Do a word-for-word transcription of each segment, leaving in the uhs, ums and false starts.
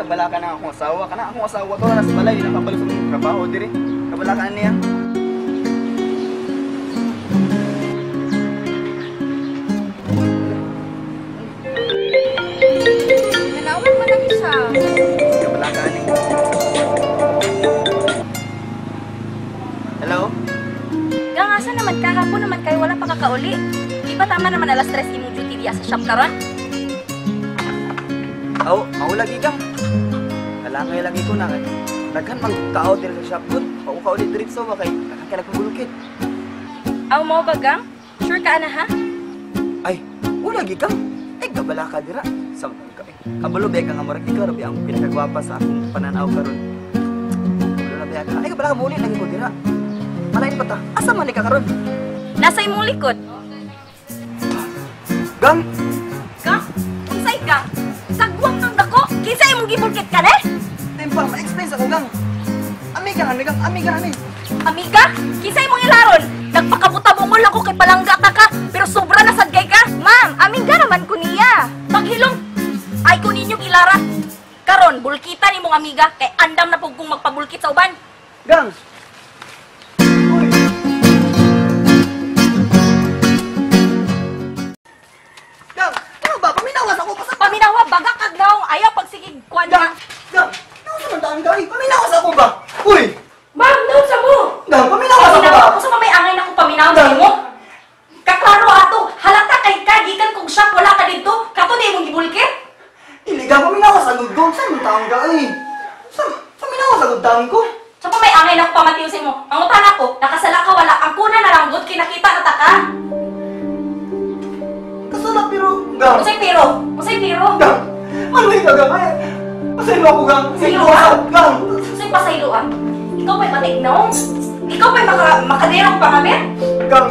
kabala ka na akong asawa. Kana akong asawa to na sa balay, nakabalo sa mga trabaho diri. Kabala ka niya. Nanawan man lang siya. Kabala ka ni. Hello? Gangasa naman kahapon naman kayo wala pa kakauli. Di ba tama naman alas tres imong duty diya sa shop karon? Aw, maulag ikang. Kalangay lagi ko na kay. Daghan mang tao diri sa shop good. Pauka ulit diretso ba kay nakakilak ng bulukit. Aw mo ba gang? Sure ka na ha? Ay, ulag ikang. Ay, kabala ka dira. Sa kabalo ba ka nga murag ikaw rabi ang pinakagwapa sa akong pananaw karon. Kabalo na ba ka? Ay, kabala ka muli lagi ko dira. Malain pa ta. Asa man ni ka karon? Nasa imong likod. Gang, Gang? Unsay gang? Sagwang ng dako. Kinsa imong gibulkit ka ne? tempa ma-explain sa ko gang. Amiga ani gang, amiga ani. Amiga, kinsa imong ilaron? Nagpakabuta-bungol ako kay palangga ka ka, pero sobra na sadgay ka. Ma'am, amiga naman ko niya. Paghilom, ay ko ninyong ilara. Karon, bulkita ni mong amiga, kay andam na pug kong magpabulkit sa uban. Gang. Uy. Gang, ano ba? Paminawas ako pa sa Paminawa, bagak kag naong ayaw pagsigig kwan Gang. na. Gang. Ano sa mandaan ka? Paminawas ako ba? Uy. Ma'am, doon sa mo. Gang, paminawas ako ba? Paminawa ako sa mamay angay na kong paminawa Gang. mo. Kaklaro ato, halata kay kagikan kong shop wala ka dito. Kato na imong gibulkit. Dili ka paminawas agud ko. Saan mo taong ka eh? Sa paminawas agud taong ko. Sa pa may angay na ko pamatiusin mo. Ang utana ko, nakasala ka wala. Ang kuna na lang good, kinakita na ta ka. Kasala pero gang. Usay piro, usay piro. Gang. Ano yung gang? Ay, pasaylo ako gang. Pasaylo Pasaylo ka? ako, gang. Usay pasayloan. Ikaw pa'y matignaw. Ikaw pa'y maka makaderong pangamin. Gang.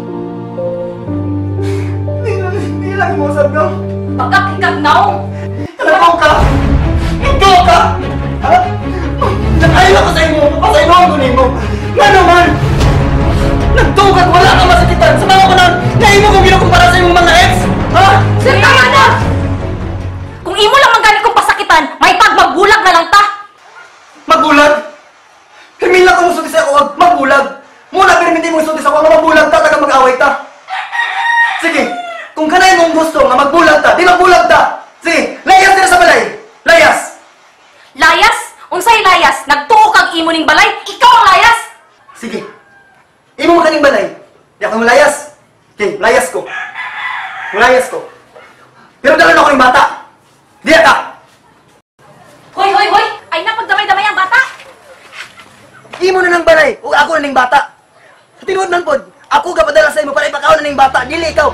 Hindi na, hindi lang mo sa gang. Bagak ikagnaw. Ikaw ka! Ikaw ka! Ha? Nakain ako sa imo! Pasaylo ako nimo! Nga naman! Nagtugat wala ka masakitan! Sama ko lang na imo kong ginukumpara sa imong mga ex! Ha? Sir, tama na! Kung imo lang magaling kong pasakitan, may pagmagbulag na lang ta. Magbulag! Himila ko musuti sa ako, wag magbulag! Muna pero hindi mo musuti sa ako nga magbulag ta, taga mag-away ta! Sige! Kung kanay mong gusto nga magbulag ta, di magbulag ta! Sige! Layas din sa balay! Layas! Layas? Unsay layas? Nagtuo kag imo ning balay? Ikaw ang layas! Sige! Imo mo kaning balay! Di ako malayas! Okay, layas ko! Layas ko! Pero dalan ako yung bata! Di ka! Hoy, hoy, hoy! Ay napagdamay-damay ang bata! Imo na ng balay! O ako na ng bata! Sa tinuod man pod, ako kapadala sa imo para ipakaon na ng bata, dili ikaw!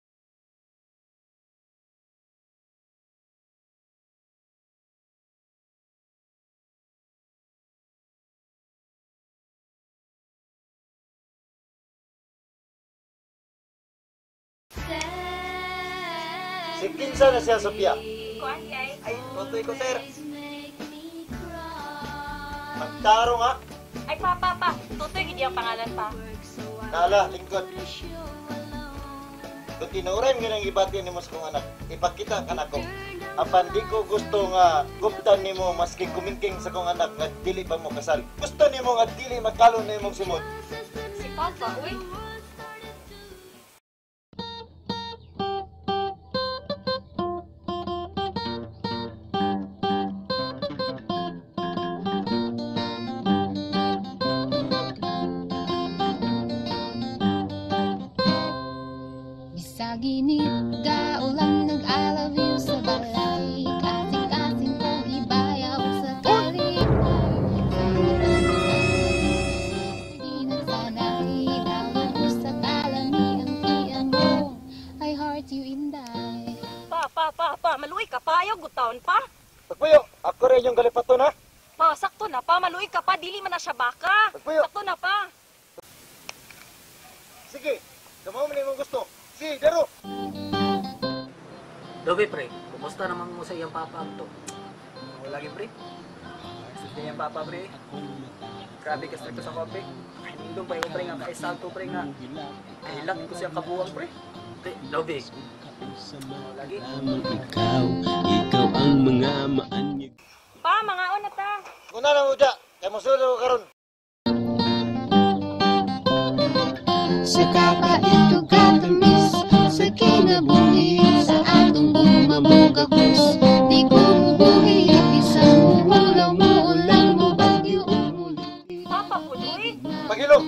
Si Kinsa na siya, Sophia. Kuan kay? Ay, tutoy ko, sir! Magtaro nga. Ay pa, pa, pa. Tutoy gid ang pangalan pa. Kala, lingkod. Kung tinuran nga nang ibati ni mo sa kong anak, ipakita ka na ko. Apan di ko gusto nga guptan ni mo maski kumingking sa kong anak nga dili pa mo kasal. Gusto ni mo nga dili magkalon na imong simod. Si Papa, uy. Ginit ga ulan nag-I love you sa balay. Kasing-kasing ko ibayaw sa kalipay. Di nagsanay daw sa talami ang tiyan mo. I heart you inday. Pa, pa, pa, pa. Maluoy ka pa. Ayaw gutaon pa. Pagpuyo, ako rin yung galipato na. Pa, sakto na pa. Maluoy ka pa. Dili man na siya baka. Pagpuyo. Sakto na pa. Sige, kamo man imong gusto. Si, daro. Dobe pre, kumusta naman mo sa iyang papa to? Wala lagi, pre. Sige yung papa, pre. Grabe ka stricto sa kope. Hindi pa yung pre nga, kaisalto pre nga. Ay, lang ko siya kabuwang, pre. Dobe, Lagi. Ikaw, ikaw ang mga maanyag. Ma, mga na ta. Muna na mo dya. Kaya masunod ako karon. Sa kakaito katamis, sa kinabuhi, sa atong umamugagos. Di ko mubuhi, isang mula mo, ulang mo, bagyo umuli. Papa po, Joy. Pagilom.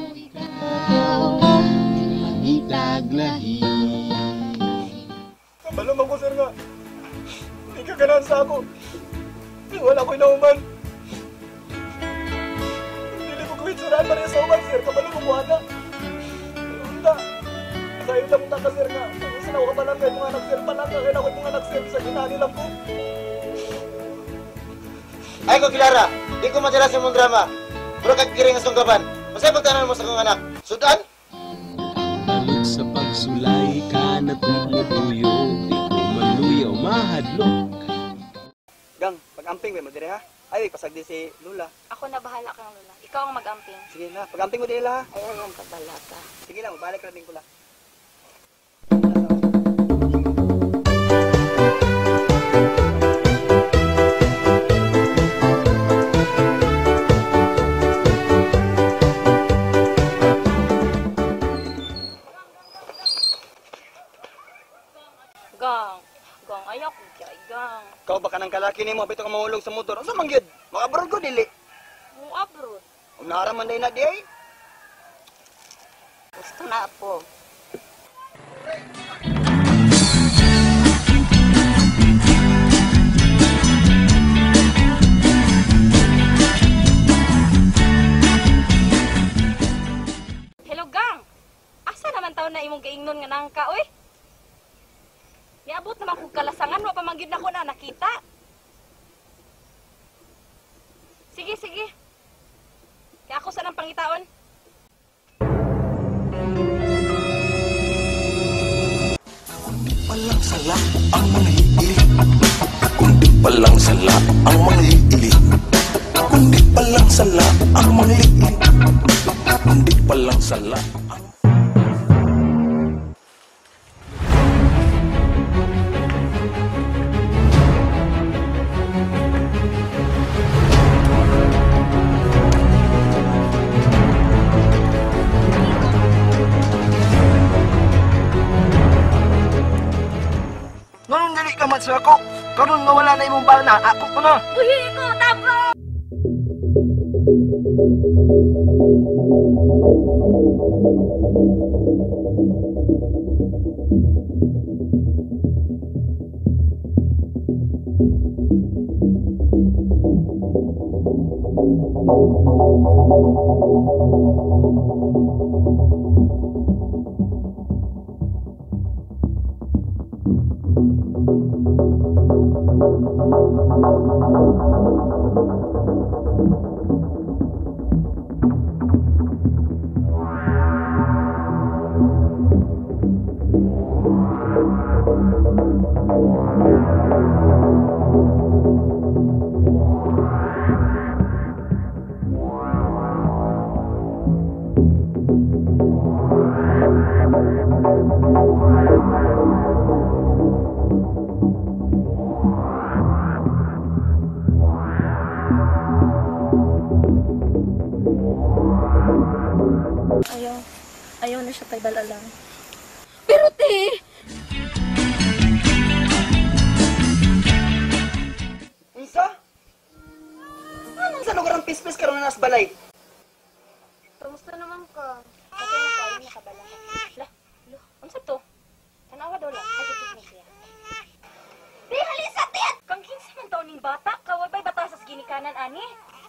Itaglahi. Kabalong ako, sir, nga. Hindi ka ganahan sa ako. Wala ko'y nauman. Hindi ko kuwit suraan pa rin sa uman, sir. Kabalong ko buhata. Unta. Sa'yo lang unta ka, sir, nga. Sinaw ka pa lang kayo mga anak, sir. Palaka kayo na ko mga anak, sir. Sa ginani lang ko. Ay ko, Kilara. Di ko madalas yung mong drama. Pero kagkiring ang sunggaban. Masaya pagtanan mo sa kong anak. Sudan? Balot sa pagsulay ka na tumutuyo, di ko maluyaw mahadlok. Gang, pag-amping mo dire, ha? Ay, pasagdi si Lula. Ako na bahala kang Lola. Ikaw ang mag-amping. Sige na, pag-amping mo dire, ha? Ayaw ang kabalaka. Sige lang, mabalik ka din ko lang. Gang. Gang, ayaw ko kaya, gang. Ikaw baka ng kalaki ni mo, bito ka mahulog sa motor. Asa mangyod? Makabrod ko, dili. Mo abroad. Kung naraman na na di ay. Gusto na po. Hello, gang. Asa naman taon na imong gaingnon nga nangka, oy? Niabot naman kong kalasangan, wa pa manggid na ko na nakita. Sige, sige. Kaya ako sa nang pangitaon. Palang sala ang mga hiili, kundi palang sala ang mga hiili, kundi palang sala ang mga hiili, kundi palang sala ang Nganong dili ka mat sa ako? Karon nga wala na imong bana, ako ko na. Buhi ko, tabo! Ayaw. Ayaw na siya kay Balalang. Pero te! Isa? Anong sa lugar ang pispis karon na nas balay? Kamusta naman ka? Okay na ka, ayaw na ka Balalang. Lah, lo, ano sa to? Tanawa daw lang. Ay, titik na siya. Di, halisa, tiyan! Kang kinsa man taon ning bata, kawabay batasas ginikanan, ani?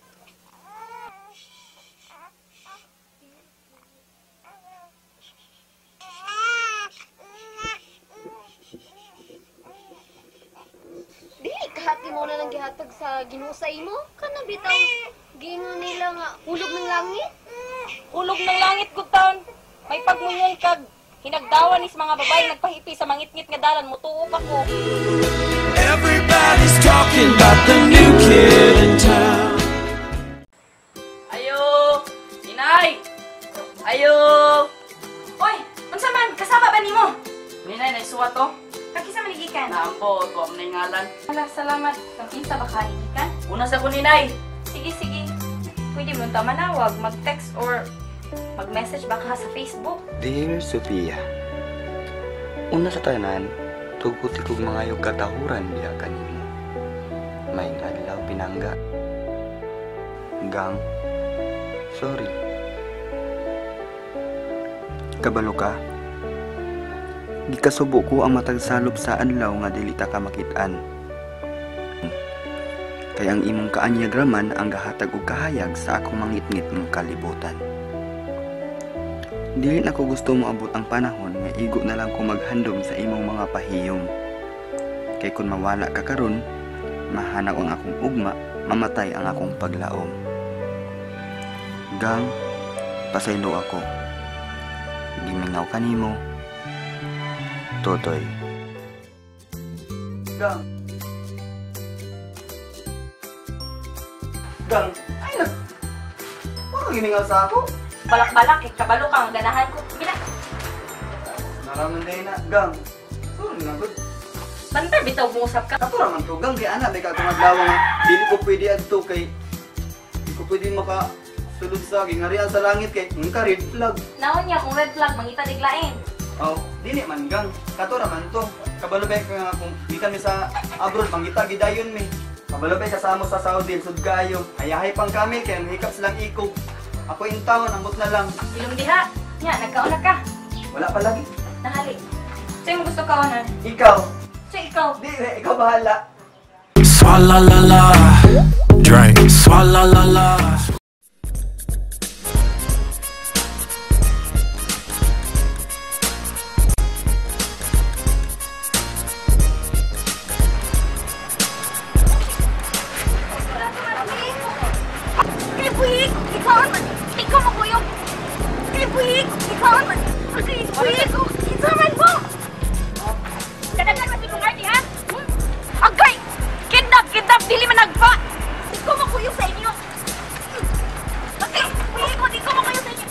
Kahati mo na lang gihatag sa Ginoo sa imo, kana bitaw gingon nila nga hulog ng langit. Hulog ng langit gud taon. May pagmunyon kag hinagdawan is mga babae nagpahipi sa mangitngit nga dalan mutuo pa ko. Everybody's talking about the new kid in town. Ayo, inay. Ayo. Oy, unsa man kasama ba nimo? Ninay nay suwa to. Kakisa manigikan. Napo, ko ang ngalan. Ala, salamat. Kakisa ba kainikan? Una sa kuninay. Sige, sige. Pwede mo ta manawag, mag-text or mag-message ba ka sa Facebook? Dear Sophia, una sa tanan, tuguti kog mga yung katahuran biya kanimo. May adlaw pinangga. Gang, sorry. Kabalo ka. Gikasubo ko ang matagsalop sa adlaw nga dili ta ka makit-an. Kay ang imong kaanyag raman ang gahatag og kahayag sa akong mangitngit ng kalibutan. Dili na ko gusto mo abot ang panahon nga igo na lang ko maghandom sa imong mga pahiyom. Kay kung mawala ka karon, mahanag ang akong ugma, mamatay ang akong paglaom. Gang, pasaylo ako. Gimingaw kanimo. Totoy. Gang. Gang. Ay, nag... Parang gimingaw sa ako. Balak-balak, eh, kabalo ka ang ganahan ko. Bila, Naraman din na. Gang. Sorry nga, good. bantay, bitaw mo usap ka. Kato raman to, gang. Kaya anak, may katumadlawa nga. Dili ko pwede adto kay... Di ko pwede maka... Sulod sa gingarian sa langit kay... Ngka red flag. Naon niya kung red flag, mangita diglain. Oh, dili man gang. Kato raman to. Kabalubay ka nga kung di kami sa abroad, mangita gidayon mi. Kabalubay kasama sa Saudi, sud kayo. Ayahay pang kami kay hikap silang ikog. Ako in town, ambot na lang. Ilong diha. Nya, nagkauna ka. Wala pa lagi. Nahali. Sa'yo mo gusto ka onan? Ikaw. Sa'yo ikaw. Di, eh, ikaw bahala. Swalla la la, drink. Swalla la la. Kilipuyik! Ikaw man! Ikaw makuyog! Kilipuyik! Ikaw man! Kilipuyik! Ikaw man po! Dadagan mo itong arti, ha? Hmm? Agay! Kidnap! Kidnap! Dili man nagpa! Ikaw makuyog sa inyo! Agay! Kilipuyik ko! Ikaw makuyog sa inyo!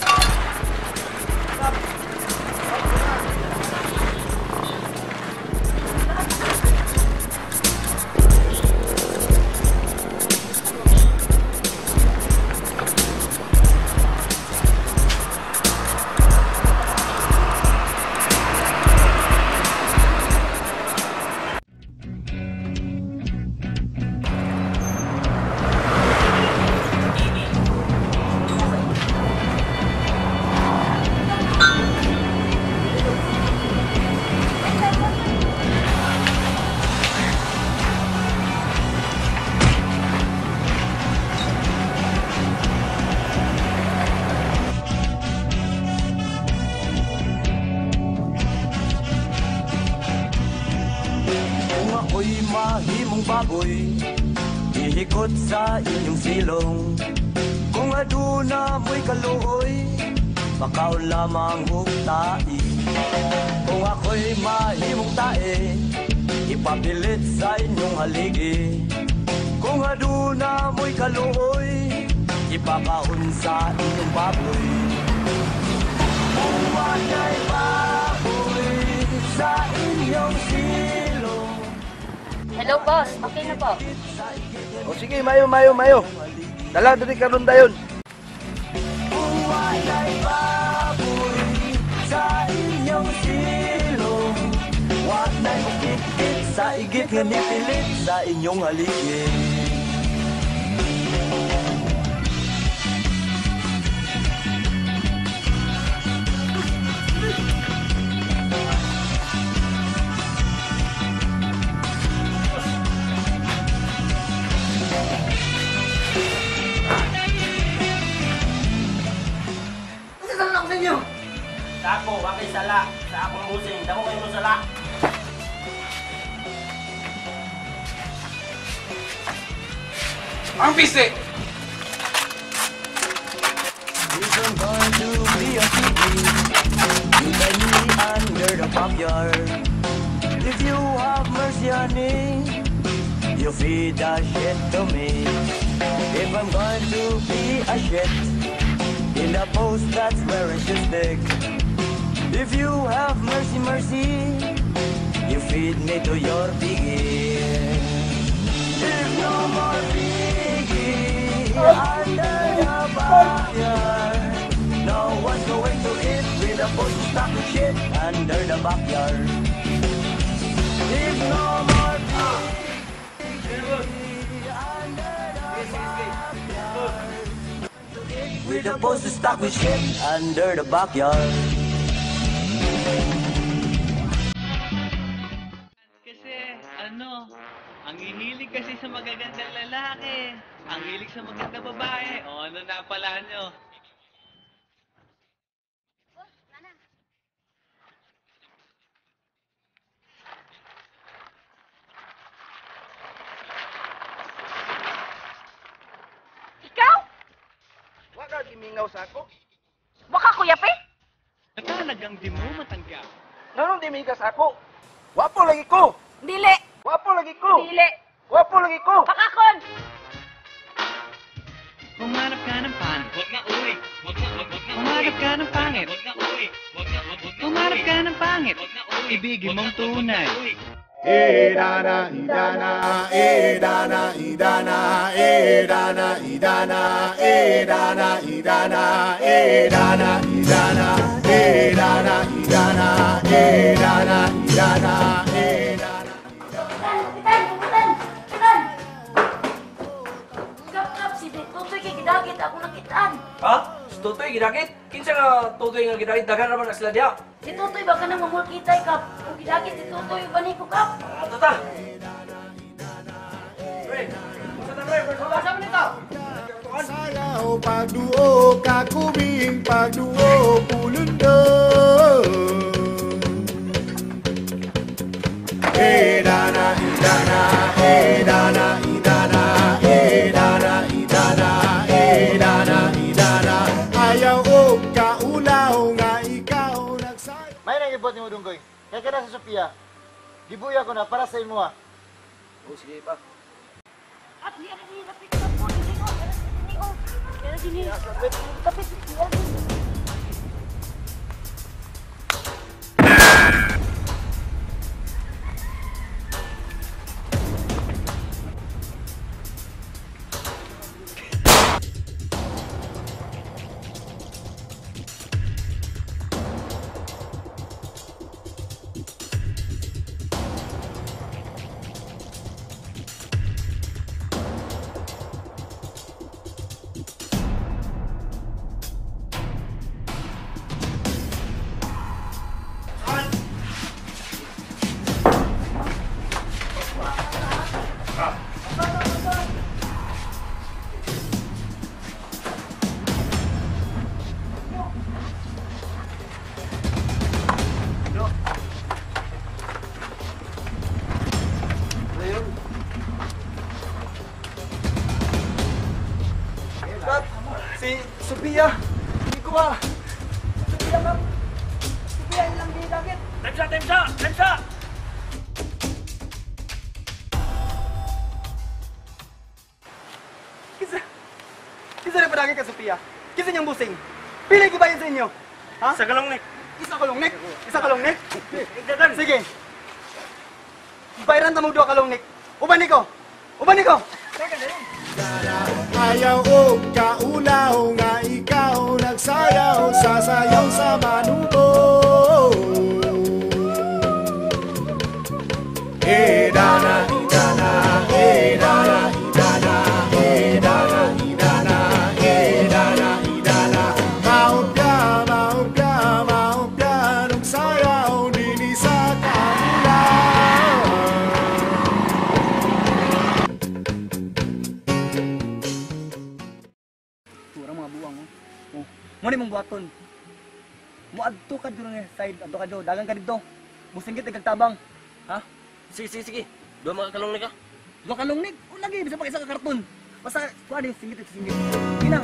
Ako'y mahimong baboy, ihikot sa inyong silong. Kung aduna mo'y kaluoy, makaon lamang huktai. Kung ako'y mahimong tae, ipapilit sa inyong haligi. Kung aduna mo'y kaluoy, ipakaon sa inyong baboy. Kung wa'y baboy sa inyong silong. Hello, boss. Okay na po. O sige, mayo, mayo, mayo. Dala, dali karon dayon. Walay baboy sa inyong silong. Wag na ikit sa igit nga nipilit sa inyong haligid. Sa ako, wakay sala. Sa akong musing, damo kayo mo sala. Ang bisi! If I'm going to be a city, you can me under the backyard. If you have mercy on me, you feed the shit to me. If I'm going to be a shit, in the post that's where I should stick. If you have mercy, mercy, you feed me to your piggy. If no more piggy under the backyard. No one's going to eat with a full stock of shit under the backyard. There's no more piggy under the backyard. With a full stock of shit under the backyard. Kasi, ano, ang hihilig kasi sa magagandang lalaki, ang hilig sa magandang babae, o ano na pala nyo? Ikaw? Waka gimingaw sa ako. Waka kuya pe? Talagang di mo matangga. Nganong di mingaw sa ako? Wapo lagi ko. Dili. Wapo lagi ko. Dili. Wapo lagi ko. Pakakon. Humanap ka ng pangit. Huwag na uwi. Huwag na, huwag, huwag na Humanap ka ng pangit. Huwag na uwi. Huwag na, huwag, huwag na Humanap ka ng pangit. Huwag na uwi. Ibigin mong tunay. Idana, idana, idana, idana, idana, idana, idana, idana, idana, idana, idana, idana, idana, idana, idana. Kitan, kitan, kitan. Kap, kap, si Tutoy kay gidagit ako nakitaan. Ha? Si Tutoy gidakit? Kinsa nga Tutoy nga gidakit? Daghan naman ang sila diha. Si Tutoy baka nang mamulkitay kap. Kung gidagit si Tutoy bani ko kap. Ato ta. Pre, unsa ta pre? Wala sa nito. Sayaw pagduo kakubing pagduo pulundo. Idana, idana, idana, idana, idana, idana, idana, idana. Ayaw o kaulaw nga ikaw nagsayaw. May nangibot ni mo dunggoy. Kaya ka na sa Sophia. Gibuya ko na para sa imo ah. Oh, sige pa. At di ada di lapit ka po ni ko. Ni ko. Pero dini. Tapit di ada. Si Sophia, hindi ko ba? Sophia, ma'am. Sophia, ilang gidagit. Time shot, time shot, time shot. Kisa, kisa na padagit ka, Sophia. Kisa niyang busing. Pili ko ba yun sa inyo? Ha? Sa kalong nek. Isa kalong nek? Isa kalong nek? Sige. Bayaran ta mo duha kalong nek. Ubani ko. Ubani ko. Ayaw o kaulaw nga ikaw nagsayaw sasayaw sa manuno. Idana, idana, idana, idana, idana, idana, idana, idana. Maupya, maupya, maupya nung sayaw dini sa kanila. Turang mga buwang, oh. Oh, mo ni mong buhaton. Mo adto ka dito nga side, adto ka dito, dagang ka dito. Busing kita kagtabang. Ha? Sige, sige, sige. Dua mga kalong ni ka. Dua kalong nig, o lagi bisa pa isa ka karton. Basta kuha din singit at singit. Ginang.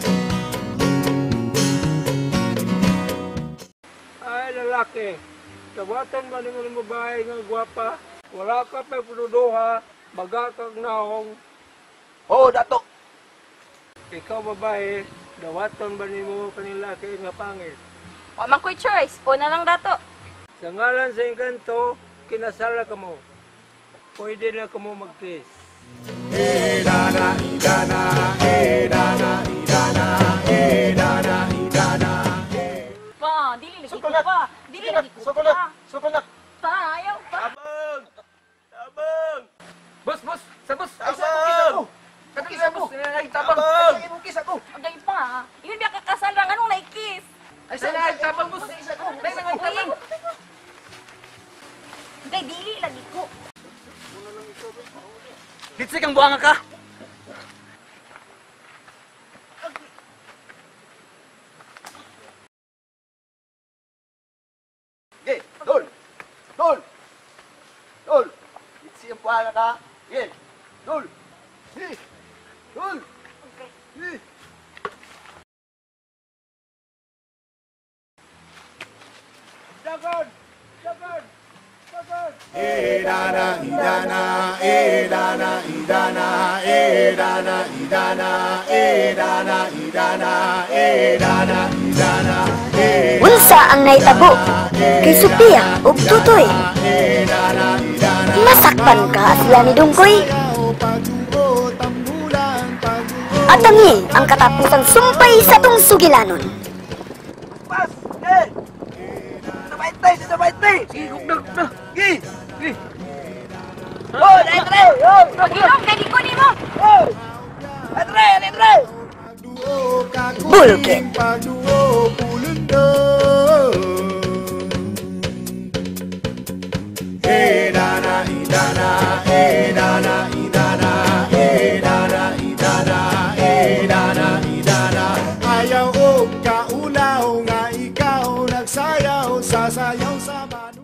Ay, lalaki. Tawatan ba ni mga babae nga gwapa? Wala ka pa punuduha, bagakag naong. Oh, dato. Ikaw babae, dawaton ba ni mo kanila kay nga pangit? Wa man ko'y choice. O na lang dato. Sa ngalan sa engkanto, kinasala ka mo. Pwede na ka mo mag-kiss. Idana, idana, idana, idana, idana, idana. Pa, dili lagi ko pa. Dili lagi ko Sukulat! pa. Sukulat! Pa, ayaw pa. Abang! Abang! Bos, bos! Sa bos! Ay, sa Abang! bukis ako! Kakis ako! Ay, tabang! Abang! Ay, bukis ako! Agay pa. Yun biya kakasal lang. Anong naikis? Ay, sa ay, tabang, bos! Ay, sa ay, tabang! Agay, dili lagi ko. Ditsik ang buanga ka! Ge, Dol! Dol! Dol! Itsi ang pahala ka! Ge! Dol! Ge! Dol! Ge! Dagon! Dagon! Dagon! Idana, idana, idana, idana, idana, idana, idana, idana, idana, idana, Unsa ang naitabo kay Sophia ug Tutoy? Masakpan ka sila ni Dungkoy? At tangi ang katapusang sumpay sa tong sugilanon. Pas! Ge! Sabay tay! Sabay tay! Sige, gugdag na! Ge! Ge! Oh, Andre! Oh! Pagilong, kay ko ni mo. Oh! Andre! Andre! Bulkit. Paduo pulundo. Idana, idana, idana, idana, idana, idana, idana, idana. Ayaw o kaulaw nga ikaw nagsayaw, sasayaw sa manu.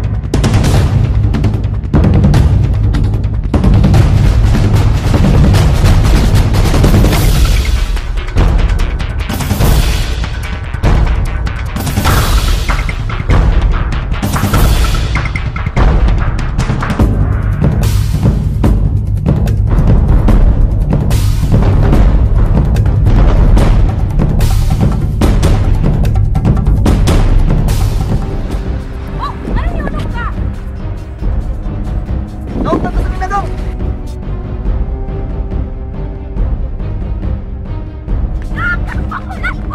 Oh, ano ni unong ka? Dong, tapos sabihin na dong! Ah, kapakulat mo!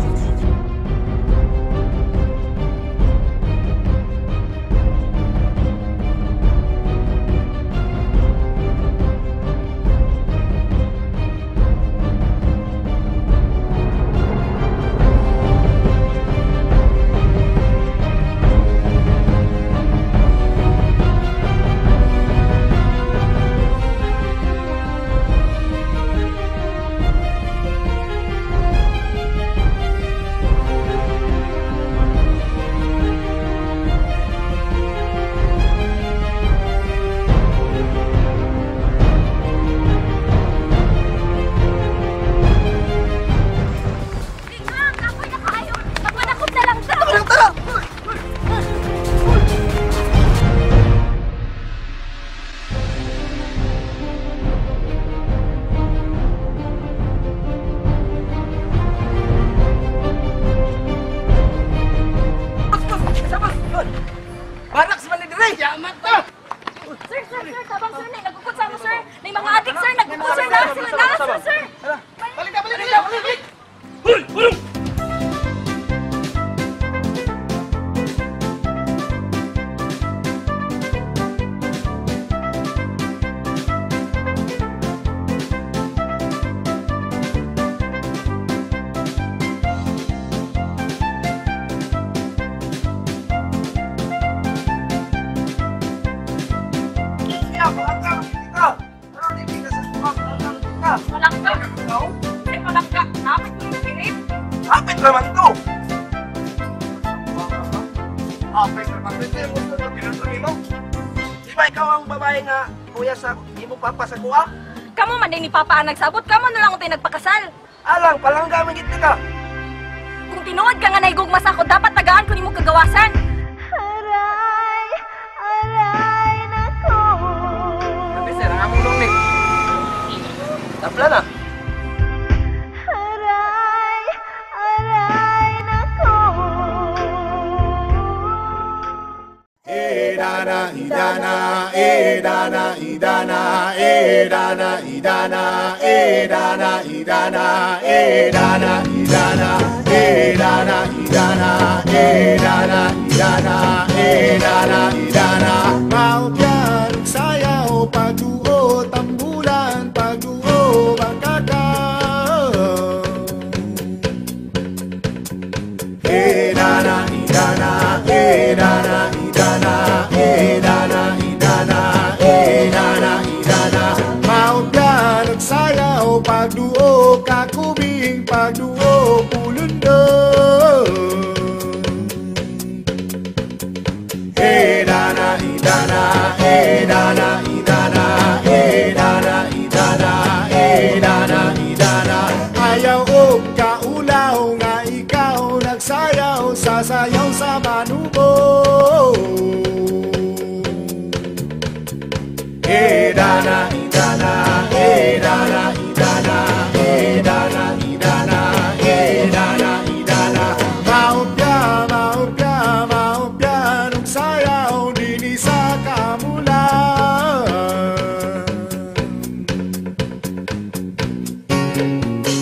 Tingnan, ako'y nakaayo. Magmanakot na lang daw. Tara, tara! Bos, bos! Sa bos! Baraks man ni Dire! Yaman ta! Sir, sir, sir, tabang sir, nay nagkukot sa mo sir. Nay mga adik sir, nagkukot sir na sila na sir, sir. Balik ka, balik ka! Balik! Hoy! Hulong! Kaya, palangka! Ikaw! Ano di bigas sa sumang? Palangka! Malangka. Ikaw? Ay, malangka. Napit mo yung pilit. Hapit naman to! Hapit naman to. Ito yung gusto na pinutuli mo. Di ba ikaw ang babae nga kuya sa di mo papa sa kuha? Kamu man din ni Papa ang nagsabot, kamu na lang tayo nagpakasal. Alang, palangga man giti ka. Kung tinuod ka nga naigugmas ako, dapat tagaan ko ni mo kagawasan. Aray, aray nako. Sabi sir, ang among ni. Tapla na. Aray, aray nako. Idana, Idana, Idana, Idana, Idana, Idana, Idana, Idana, Idana, Idana, Idana, Idana, Idana, Idana, Idana, Idana, Idana. Mau biar sayaw pagduo tambulan pagduo bangkaka. Idana, Idana, Idana, Idana, Idana, Idana, Idana, Idana. Mau biar sayaw pagduo kakubing pagduo pulundo. Idana, Idana, Idana, Idana, Idana, Idana, Idana, Idana. Ayaw og kaulaw nga ikaw nagsayaw, sasayaw sa manubo. Idana, Idana, Idana, Idana, Idana, Idana, Idana, Idana. Maupya, maupya, maupya, nung sayaw dini sa kamulan.